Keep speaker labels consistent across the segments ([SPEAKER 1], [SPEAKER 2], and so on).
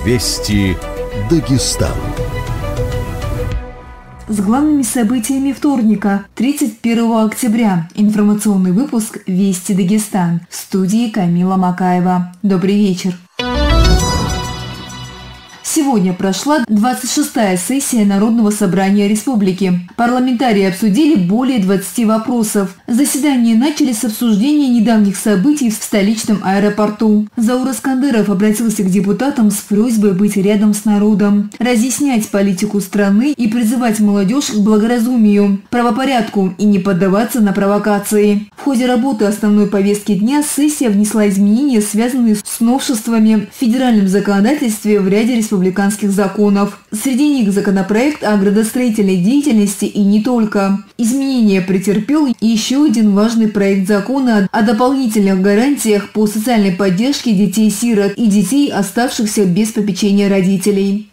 [SPEAKER 1] Вести Дагестан.
[SPEAKER 2] С главными событиями вторника, 31 октября. Информационный выпуск «Вести Дагестан». В студии Камила Макаева. Добрый вечер. Сегодня прошла 26-я сессия Народного собрания республики. Парламентарии обсудили более 20 вопросов. Заседание начали с обсуждения недавних событий в столичном аэропорту. Заур Искандеров обратился к депутатам с просьбой быть рядом с народом, разъяснять политику страны и призывать молодежь к благоразумию, правопорядку и не поддаваться на провокации. В ходе работы основной повестки дня сессия внесла изменения, связанные с новшествами в федеральном законодательстве в ряде республиканских законов. Среди них законопроект о градостроительной деятельности и не только. Изменения претерпел еще один важный проект закона о дополнительных гарантиях по социальной поддержке детей-сирот и детей, оставшихся без попечения родителей.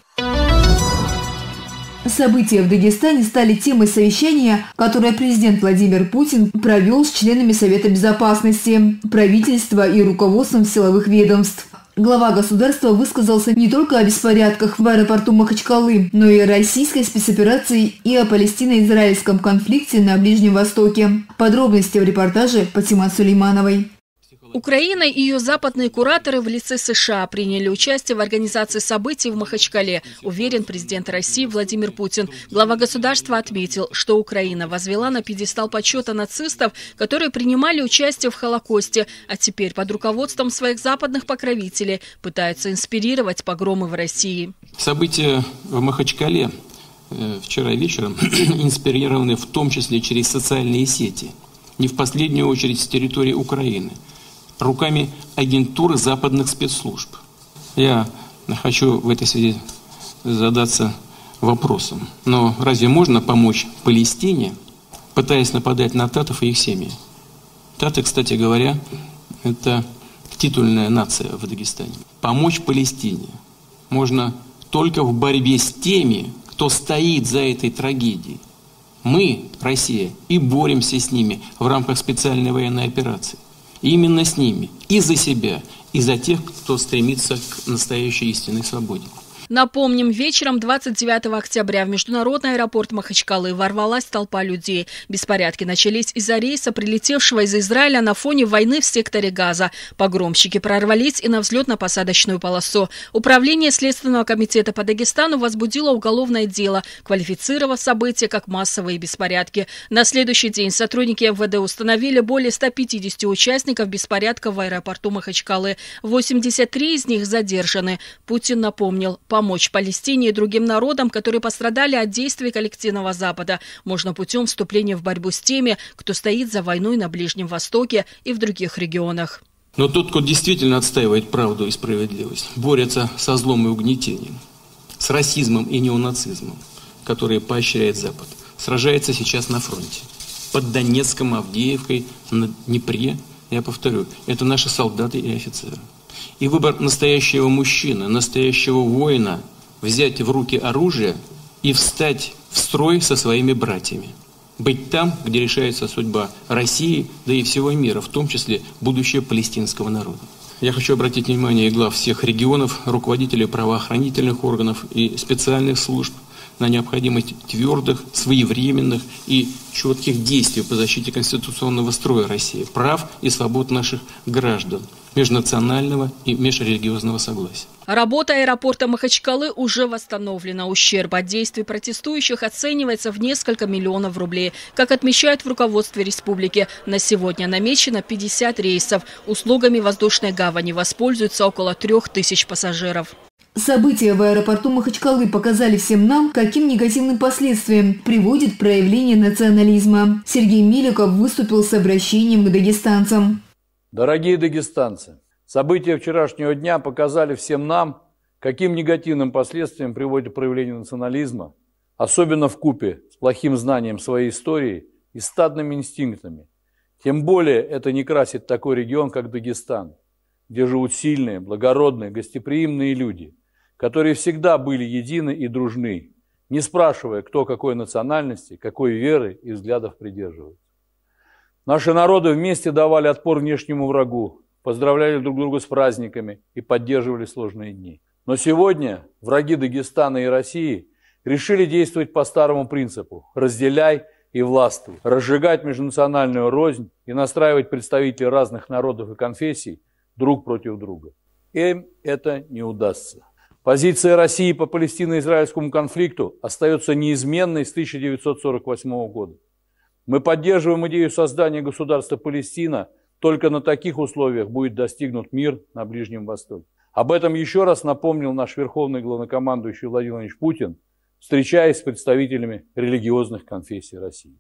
[SPEAKER 2] События в Дагестане стали темой совещания, которое президент Владимир Путин провел с членами Совета Безопасности, правительства и руководством силовых ведомств. Глава государства высказался не только о беспорядках в аэропорту Махачкалы, но и о российской спецоперации и о палестино-израильском конфликте на Ближнем Востоке. Подробности в репортаже Патимат Сулеймановой.
[SPEAKER 3] Украина и ее западные кураторы в лице США приняли участие в организации событий в Махачкале, уверен президент России Владимир Путин. Глава государства отметил, что Украина возвела на пьедестал почета нацистов, которые принимали участие в Холокосте, а теперь под руководством своих западных покровителей пытаются инспирировать погромы в России.
[SPEAKER 4] События в Махачкале вчера вечером инспирированы в том числе через социальные сети, не в последнюю очередь с территории Украины, руками агентуры западных спецслужб. Я хочу в этой связи задаться вопросом. Но разве можно помочь Палестине, пытаясь нападать на татов и их семьи? Таты, кстати говоря, это титульная нация в Дагестане. Помочь Палестине можно только в борьбе с теми, кто стоит за этой трагедией. Мы, Россия, и боремся с ними в рамках специальной военной операции. И именно с ними, и за себя, и за тех, кто стремится к настоящей истинной свободе.
[SPEAKER 3] Напомним, вечером 29 октября в международный аэропорт Махачкалы ворвалась толпа людей. Беспорядки начались из-за рейса, прилетевшего из Израиля на фоне войны в секторе Газа. Погромщики прорвались и на взлетно-посадочную полосу. Управление Следственного комитета по Дагестану возбудило уголовное дело, квалифицировав события как массовые беспорядки. На следующий день сотрудники МВД установили более 150 участников беспорядков в аэропорту Махачкалы. 83 из них задержаны. Путин напомнил, помочь Палестине и другим народам, которые пострадали от действий коллективного Запада, можно путем вступления в борьбу с теми, кто стоит за войной на Ближнем Востоке и в других регионах.
[SPEAKER 4] Но тот, кто действительно отстаивает правду и справедливость, борется со злом и угнетением, с расизмом и неонацизмом, которые поощряет Запад, сражается сейчас на фронте. Под Донецком, Авдеевкой, на Днепре, я повторю, это наши солдаты и офицеры. И выбор настоящего мужчины, настоящего воина – взять в руки оружие и встать в строй со своими братьями. Быть там, где решается судьба России, да и всего мира, в том числе будущее палестинского народа. Я хочу обратить внимание и глав всех регионов, руководителей правоохранительных органов и специальных служб на необходимость твердых, своевременных и четких действий по защите конституционного строя России, прав и свобод наших граждан, межнационального и межрелигиозного согласия.
[SPEAKER 3] Работа аэропорта Махачкалы уже восстановлена. Ущерб от действий протестующих оценивается в несколько миллионов рублей. Как отмечают в руководстве республики, на сегодня намечено 50 рейсов. Услугами воздушной гавани воспользуются около 3000 пассажиров.
[SPEAKER 2] События в аэропорту Махачкалы показали всем нам, каким негативным последствиям приводит проявление национализма. Сергей Меликов выступил с обращением к дагестанцам.
[SPEAKER 5] Дорогие дагестанцы, события вчерашнего дня показали всем нам, каким негативным последствиям приводит проявление национализма, особенно вкупе с плохим знанием своей истории и стадными инстинктами. Тем более это не красит такой регион, как Дагестан, где живут сильные, благородные, гостеприимные люди, которые всегда были едины и дружны, не спрашивая, кто какой национальности, какой веры и взглядов придерживается. Наши народы вместе давали отпор внешнему врагу, поздравляли друг друга с праздниками и поддерживали сложные дни. Но сегодня враги Дагестана и России решили действовать по старому принципу «разделяй и властвуй», разжигать межнациональную рознь и настраивать представителей разных народов и конфессий друг против друга. Им это не удастся. Позиция России по палестино-израильскому конфликту остается неизменной с 1948 года. Мы поддерживаем идею создания государства Палестина, только на таких условиях будет достигнут мир на Ближнем Востоке. Об этом еще раз напомнил наш верховный главнокомандующий Владимир Владимирович Путин, встречаясь с представителями религиозных конфессий России.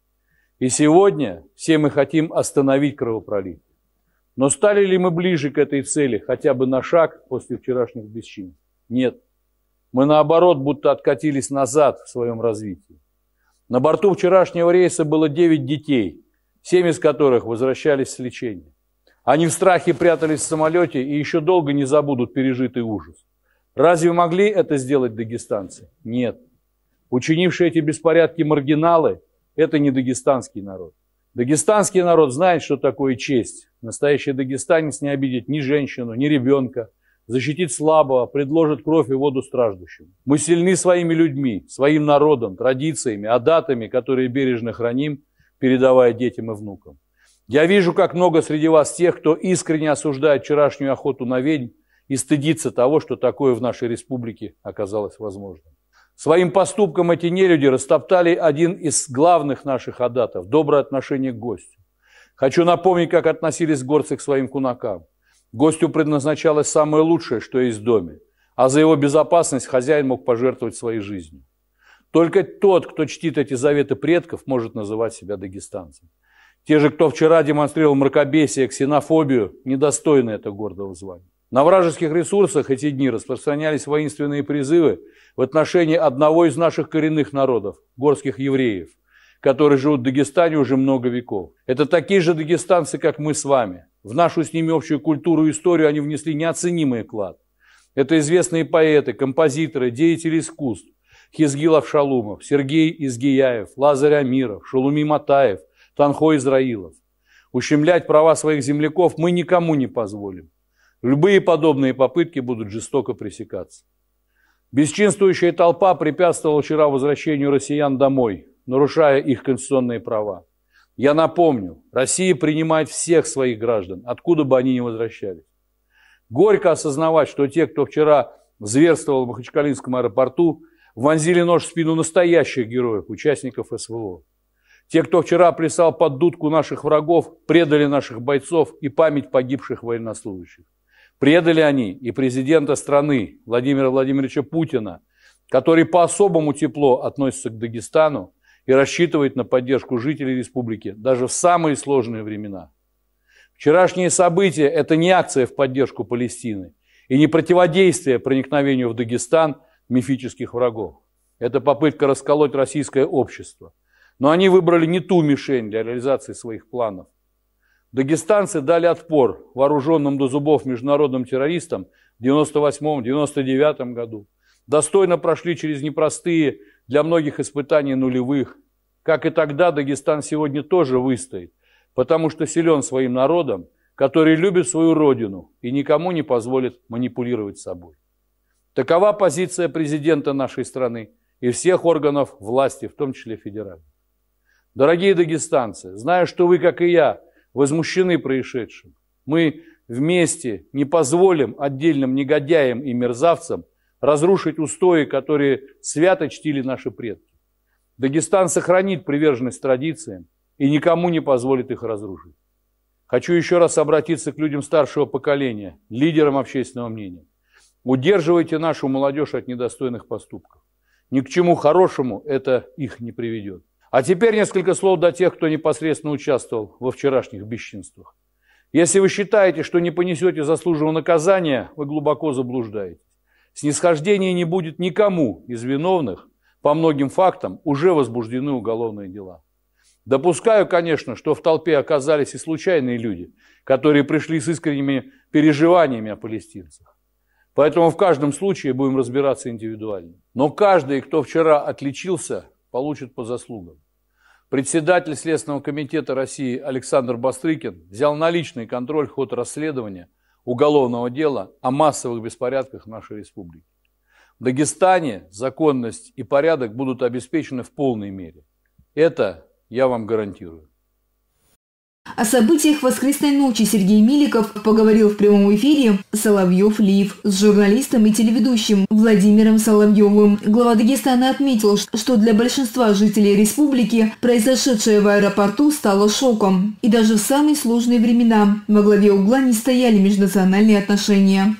[SPEAKER 5] И сегодня все мы хотим остановить кровопролитие. Но стали ли мы ближе к этой цели хотя бы на шаг после вчерашних бесчинств? Нет. Мы наоборот будто откатились назад в своем развитии. На борту вчерашнего рейса было 9 детей, 7 из которых возвращались с лечения. Они в страхе прятались в самолете и еще долго не забудут пережитый ужас. Разве могли это сделать дагестанцы? Нет. Учинившие эти беспорядки маргиналы – это не дагестанский народ. Дагестанский народ знает, что такое честь. Настоящий дагестанец не обидит ни женщину, ни ребенка, защитит слабого, предложит кровь и воду страждущим. Мы сильны своими людьми, своим народом, традициями, адатами, которые бережно храним, передавая детям и внукам. Я вижу, как много среди вас тех, кто искренне осуждает вчерашнюю охоту на ведьм и стыдится того, что такое в нашей республике оказалось возможным. Своим поступком эти нелюди растоптали один из главных наших адатов – доброе отношение к гостю. Хочу напомнить, как относились горцы к своим кунакам. Гостю предназначалось самое лучшее, что есть в доме, а за его безопасность хозяин мог пожертвовать своей жизнью. Только тот, кто чтит эти заветы предков, может называть себя дагестанцем. Те же, кто вчера демонстрировал мракобесие, ксенофобию, недостойны этого гордого звания. На вражеских ресурсах эти дни распространялись воинственные призывы в отношении одного из наших коренных народов – горских евреев, которые живут в Дагестане уже много веков. Это такие же дагестанцы, как мы с вами. В нашу с ними общую культуру и историю они внесли неоценимый вклад. Это известные поэты, композиторы, деятели искусств – Хизгил Авшалумов, Сергей Изгияев, Лазарь Амиров, Шулуми Матаев, Танхо Израилов. Ущемлять права своих земляков мы никому не позволим. Любые подобные попытки будут жестоко пресекаться. Бесчинствующая толпа препятствовала вчера возвращению россиян домой, нарушая их конституционные права. Я напомню, Россия принимает всех своих граждан, откуда бы они ни возвращались. Горько осознавать, что те, кто вчера зверствовал в Махачкалинском аэропорту, вонзили нож в спину настоящих героев, участников СВО. Те, кто вчера плясал под дудку наших врагов, предали наших бойцов и память погибших военнослужащих. Предали они и президента страны Владимира Владимировича Путина, который по-особому тепло относится к Дагестану и рассчитывает на поддержку жителей республики даже в самые сложные времена. Вчерашние события – это не акция в поддержку Палестины и не противодействие проникновению в Дагестан мифических врагов. Это попытка расколоть российское общество. Но они выбрали не ту мишень для реализации своих планов. Дагестанцы дали отпор вооруженным до зубов международным террористам в 1998-1999 году. Достойно прошли через непростые для многих испытания нулевых. Как и тогда, Дагестан сегодня тоже выстоит, потому что силен своим народом, который любит свою родину и никому не позволит манипулировать собой. Такова позиция президента нашей страны и всех органов власти, в том числе федеральных. Дорогие дагестанцы, знаю, что вы, как и я, возмущены происшедшим. Мы вместе не позволим отдельным негодяям и мерзавцам разрушить устои, которые свято чтили наши предки. Дагестан сохранит приверженность традициям и никому не позволит их разрушить. Хочу еще раз обратиться к людям старшего поколения, лидерам общественного мнения. Удерживайте нашу молодежь от недостойных поступков. Ни к чему хорошему это их не приведет. А теперь несколько слов до тех, кто непосредственно участвовал во вчерашних бесчинствах. Если вы считаете, что не понесете заслуженного наказания, вы глубоко заблуждаетесь. Снисхождения не будет никому из виновных, по многим фактам уже возбуждены уголовные дела. Допускаю, конечно, что в толпе оказались и случайные люди, которые пришли с искренними переживаниями о палестинцах. Поэтому в каждом случае будем разбираться индивидуально. Но каждый, кто вчера отличился, получит по заслугам. Председатель Следственного комитета России Александр Бастрыкин взял на личный контроль ход расследования уголовного дела о массовых беспорядках в нашей республике. В Дагестане законность и порядок будут обеспечены в полной мере. Это я вам гарантирую.
[SPEAKER 2] О событиях воскресной ночи Сергей Миликов поговорил в прямом эфире «Соловьев Лив» с журналистом и телеведущим Владимиром Соловьевым. Глава Дагестана отметил, что для большинства жителей республики произошедшее в аэропорту стало шоком. И даже в самые сложные времена во главе угла не стояли межнациональные отношения.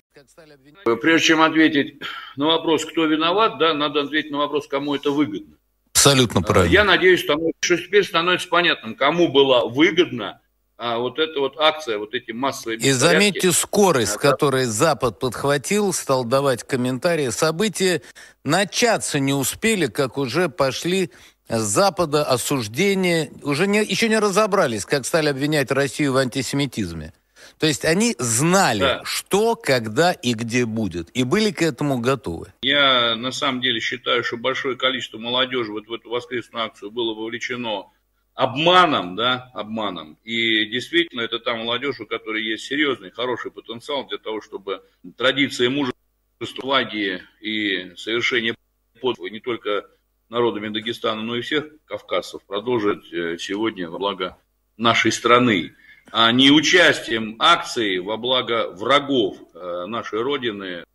[SPEAKER 6] Прежде чем ответить на вопрос, кто виноват, да, надо ответить на вопрос, кому это выгодно.
[SPEAKER 7] Абсолютно правильно.
[SPEAKER 6] Я надеюсь, что теперь становится понятным, кому была выгодна вот эта вот акция, вот эти массовые беспорядки.
[SPEAKER 7] И заметьте скорость, с которой Запад подхватил, стал давать комментарии. События начаться не успели, как уже пошли с Запада осуждения. Еще не разобрались, как стали обвинять Россию в антисемитизме. То есть они знали, да, что, когда и где будет, и были к этому готовы.
[SPEAKER 6] Я на самом деле считаю, что большое количество молодежи вот в эту воскресную акцию было вовлечено обманом, да, обманом. И действительно, это та молодежь, у которой есть серьезный, хороший потенциал для того, чтобы традиции мужества, отваги и совершения подвигов не только народами Дагестана, но и всех кавказцев продолжить сегодня во благо нашей страны, а не участием акции во благо врагов нашей Родины.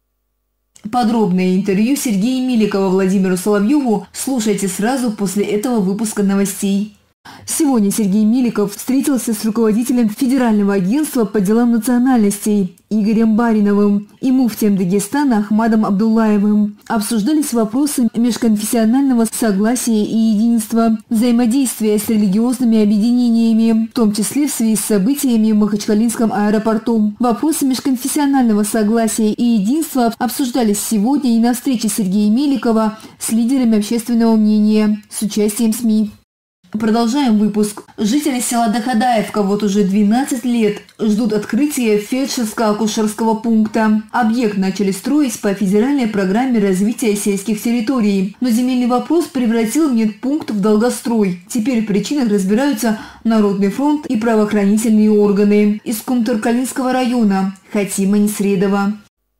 [SPEAKER 2] Подробное интервью Сергея Миликова Владимиру Соловьеву слушайте сразу после этого выпуска новостей. Сегодня Сергей Миликов встретился с руководителем Федерального агентства по делам национальностей Игорем Бариновым и муфтием Дагестана Ахмадом Абдуллаевым. Обсуждались вопросы межконфессионального согласия и единства, взаимодействия с религиозными объединениями, в том числе в связи с событиями в Махачкалинском аэропорту. Вопросы межконфессионального согласия и единства обсуждались сегодня и на встрече Сергея Миликова с лидерами общественного мнения с участием СМИ. Продолжаем выпуск. Жители села Дахадаевка вот уже 12 лет ждут открытия фельдшерско-акушерского пункта. Объект начали строить по федеральной программе развития сельских территорий. Но земельный вопрос превратил медпункт в долгострой. Теперь в причинах разбираются Народный фронт и правоохранительные органы. Из Кумтуркалинского района Хатима Несредова.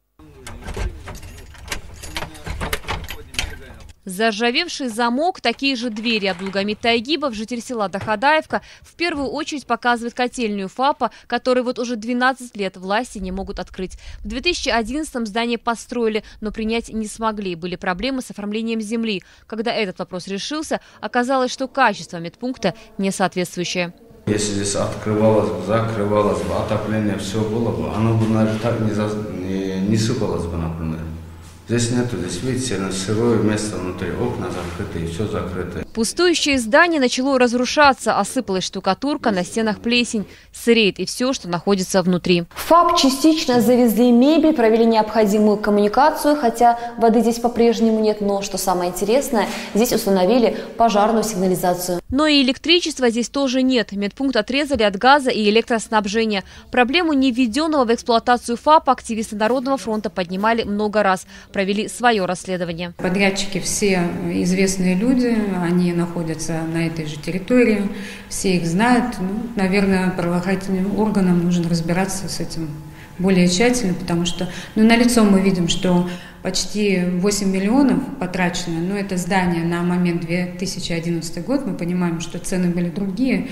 [SPEAKER 8] Заржавевший замок, такие же двери. Абдулгамид Тайгибов, житель села Дахадаевка, в первую очередь показывает котельную ФАПа, которую вот уже 12 лет власти не могут открыть. В 2011-м здание построили, но принять не смогли. Были проблемы с оформлением земли. Когда этот вопрос решился, оказалось, что качество медпункта не соответствующее.
[SPEAKER 9] Если здесь открывалось бы, закрывалось бы, отопление, все было бы, оно бы, наверное, так не сыпалось бы, например. Здесь нету, здесь, видите, сырое место внутри, окна закрыты, все закрыто.
[SPEAKER 8] Пустующее здание начало разрушаться, осыпалась штукатурка, на стенах плесень, сыреет и все, что находится внутри.
[SPEAKER 10] В ФАП частично завезли мебель, провели необходимую коммуникацию, хотя воды здесь по-прежнему нет, но, что самое интересное, здесь установили пожарную сигнализацию.
[SPEAKER 8] Но и электричества здесь тоже нет. Медпункт отрезали от газа и электроснабжения. Проблему невведенного в эксплуатацию ФАПа активисты Народного фронта поднимали много раз. Провели свое расследование.
[SPEAKER 11] Подрядчики все известные люди, они находятся на этой же территории, все их знают. Наверное, правоохранительным органам нужно разбираться с этим более тщательно, потому что налицо мы видим, что почти 8 миллионов потрачено, но это здание на момент 2011 год, мы понимаем, что цены были другие.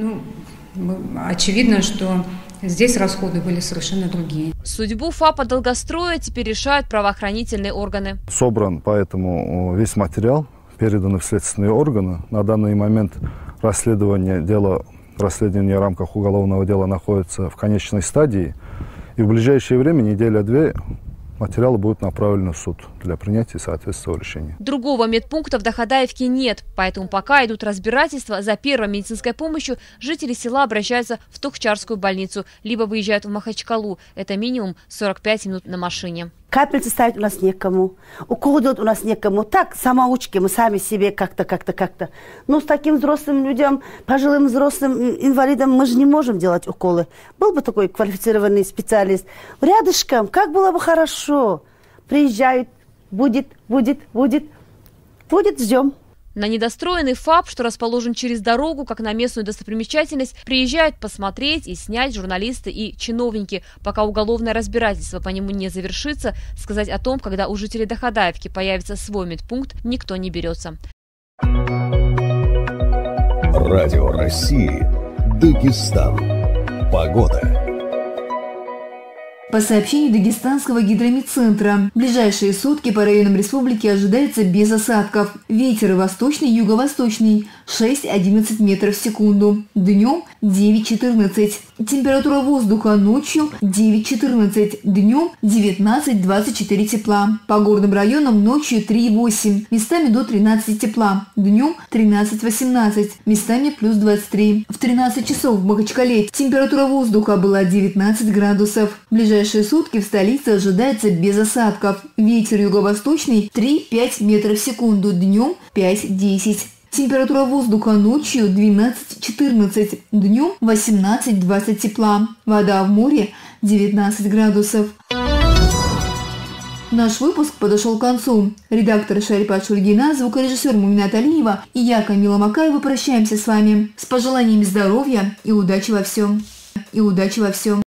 [SPEAKER 11] Очевидно, что здесь расходы были совершенно другие.
[SPEAKER 8] Судьбу ФАПа долгостроя теперь решают правоохранительные органы.
[SPEAKER 12] Собран поэтому весь материал, передан в следственные органы. На данный момент расследование в рамках уголовного дела находится в конечной стадии. И в ближайшее время, неделя-две, материалы будут направлены в суд для принятия соответствующего решения.
[SPEAKER 8] Другого медпункта в Дахадаевке нет, поэтому пока идут разбирательства, за первой медицинской помощью жители села обращаются в Тохчарскую больницу, либо выезжают в Махачкалу. Это минимум 45 минут на машине.
[SPEAKER 13] Капельницы ставить у нас некому, укол делать у нас некому. Так, самоучки, мы сами себе как-то. Но с таким взрослым людям, пожилым взрослым инвалидам мы же не можем делать уколы. Был бы такой квалифицированный специалист. Рядышком, как было бы хорошо. Приезжают, будет, ждем.
[SPEAKER 8] На недостроенный ФАП, что расположен через дорогу, как на местную достопримечательность, приезжают посмотреть и снять журналисты и чиновники. Пока уголовное разбирательство по нему не завершится, сказать о том, когда у жителей Дахадаевки появится свой медпункт, никто не берется.
[SPEAKER 1] Радио России. Дагестан. Погода.
[SPEAKER 2] По сообщению Дагестанского гидромедцентра, в ближайшие сутки по районам республики ожидается без осадков. Ветер восточный, юго-восточный 6-11 метров в секунду. Днем 9-14. Температура воздуха ночью 9-14. Днем 19-24 тепла. По горным районам ночью 3-8. Местами до 13 тепла. Днем 13-18. Местами плюс 23. В 13 часов в Махачкале температура воздуха была 19 градусов. В ближайшие сутки в столице ожидается без осадков. Ветер юго-восточный 3-5 метров в секунду. Днем 5-10. Температура воздуха ночью 12-14, днем 18-20 тепла. Вода в море 19 градусов. Наш выпуск подошел к концу. Редактор Шарипат Шульгина, звукорежиссер Муминат Алиева и я, Камила Макаева, прощаемся с вами. С пожеланиями здоровья и удачи во всем.